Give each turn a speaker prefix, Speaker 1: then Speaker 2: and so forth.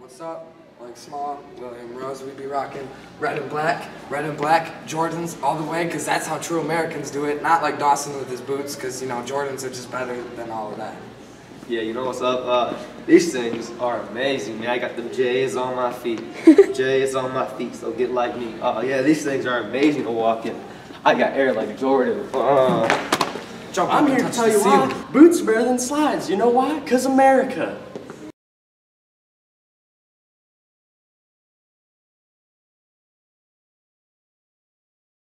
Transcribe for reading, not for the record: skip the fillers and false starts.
Speaker 1: What's up? Like Small, William Rose, we be rocking red and black, Jordans all the way, because that's how true Americans do it, not like Dawson with his boots, because, you know, Jordans are just better than all of that.
Speaker 2: Yeah, you know what's up? These things are amazing, man. I got the J's on my feet. J's on my feet, so get like me. Yeah, these things are amazing to walk in. I got air like Jordan.
Speaker 3: I'm here to tell you why boots are better than slides. You know why? Because America.